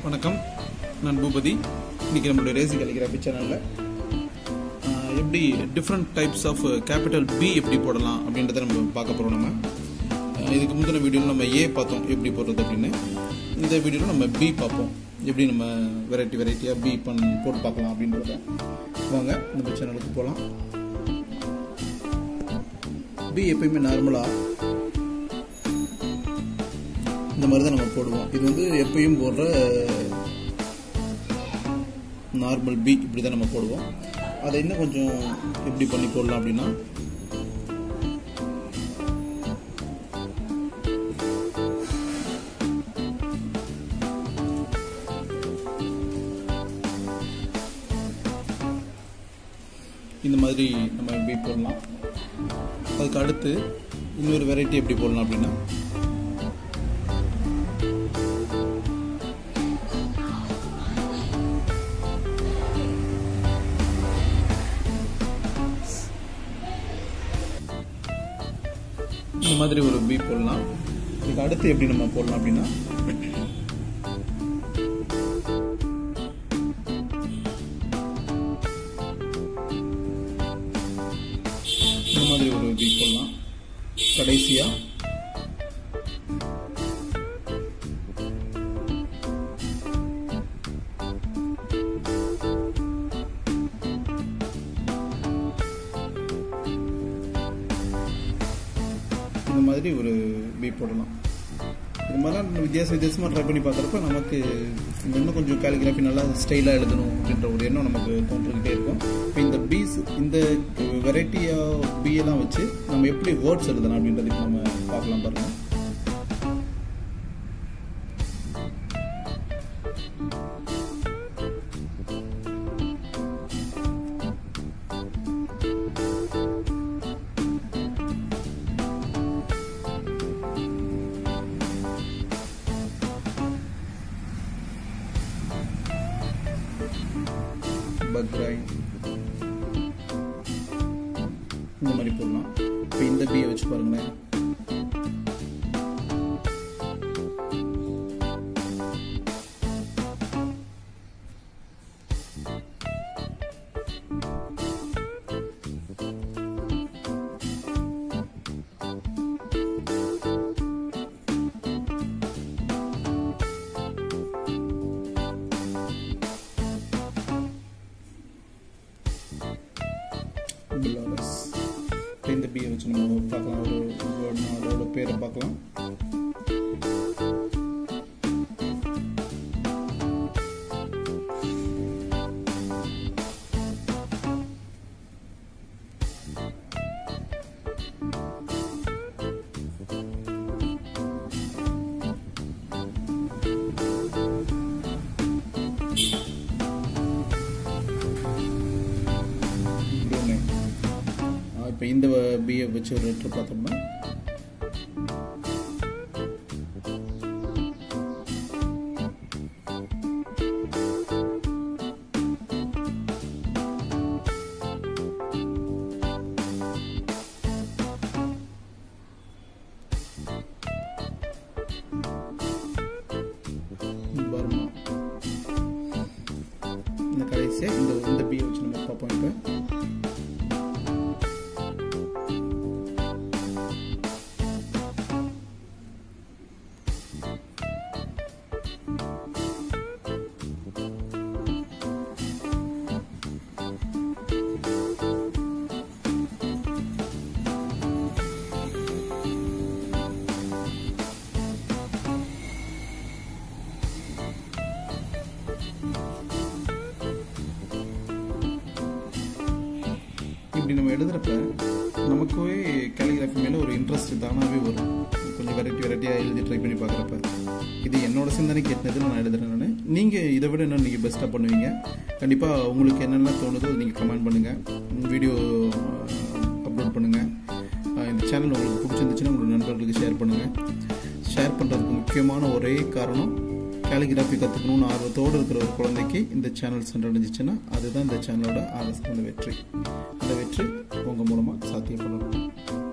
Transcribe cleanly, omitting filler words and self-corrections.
வணக்கம், நான் பூபதி. இன்னைக்கு நம்மளுடைய ரேசி கேலிகிராஃபி சேனலில் எப்படி different types of capital B எப்படி போடலாம் அப்படின்றத நம்ம பார்க்க போகிறோம். நம்ம இதுக்கு முந்தின வீடியோவில் நம்ம ஏ பார்த்தோம் எப்படி போடுறது அப்படின்னு. இந்த வீடியோவில் நம்ம பி பார்ப்போம், எப்படி நம்ம வெரைட்டியாக பி போட்டு பார்க்கலாம் அப்படின்றத. வாங்க நம்ம சேனலுக்கு போகலாம். பி எப்பயுமே நார்மலாக இந்த மாதிரி தான் நம்ம போடுவோம். இது வந்து எப்பயும் போடுற நார்மல் பி இப்படி தான் நம்ம போடுவோம். அதை இன்னும் கொஞ்சம் எப்படி பண்ணி போடலாம் அப்படின்னா, இந்த மாதிரி நம்ம பி போடலாம். அதுக்கு அடுத்து இன்னொரு வெரைட்டி எப்படி போடலாம் அப்படின்னா, இந்த மாதிரி ஒரு பி போடலாம். இதுக்கு அடுத்து எப்படி நம்ம போடலாம் அப்படின்னா, இந்த மாதிரி ஒரு பி போடலாம். கடைசியா இந்த மாதிரி ஒரு பி போடலாம். இது மாதிரிலாம் வித்தியாசமாக ட்ரை பண்ணி பார்க்குறப்ப நமக்கு இன்னும் கொஞ்சம் கேலிகிராஃபி நல்லா ஸ்டைலாக எழுதணும் அப்படின்ற ஒரு எண்ணம் நமக்கு தோன்றிக்கிட்டே இருக்கும். இப்போ இந்த பீஸ், இந்த வெரைட்டியாக பியெல்லாம் வச்சு நம்ம எப்படி வேர்ட்ஸ் எழுதலாம் அப்படின்றதுக்கு நம்ம பார்க்கலாம் பாருங்கள். பக்ரைன் இந்த மாதிரி போடலாம். இப்போ இந்த பியை வச்சு பாருங்களேன். இந்த பியை வச்சு நம்ம பார்க்கலாம். அதோட பேரை பார்க்கலாம். இப்போ இந்த பியை வச்சு ஒரு லெட்டர் பார்த்தோம்னா, பர்மா. இந்த கடைசியாக இந்த பியை வச்சு நம்ம பார்ப்போம். இப்போ இப்படி நம்ம எழுதுறப்ப நமக்குவே கேலிகிராஃபி மேலே ஒரு இன்ட்ரெஸ்ட் தானாகவே வரும். கொஞ்சம் வெரைட்டியாக எழுதி ட்ரை பண்ணி பார்க்குறப்ப இது என்னோட சிந்தனைக்கு எட்டினது நான் எழுதுறேன். நீங்கள் இதை விட என்ன நீங்கள் பெஸ்ட்டாக பண்ணுவீங்க. கண்டிப்பாக உங்களுக்கு என்னென்ன தோணுதோ நீங்கள் கமெண்ட் பண்ணுங்கள், வீடியோ அப்லோட் பண்ணுங்கள். இந்த சேனல் உங்களுக்கு பிடிச்சிருந்துச்சுன்னா உங்களோட நண்பர்களுக்கு ஷேர் பண்ணுங்கள். ஷேர் பண்ணுறதுக்கு முக்கியமான ஒரே காரணம், கேலிகிராஃபி கற்றுக்கணும்னு ஆர்வத்தோடு இருக்கிற ஒரு குழந்தைக்கு இந்த சேனல் சென்றடைஞ்சிச்சுன்னா அதுதான் இந்த சேனலோட ஆக சிறந்த வெற்றி. அந்த வெற்றி உங்கள் மூலமாக சாத்தியப்படணும்.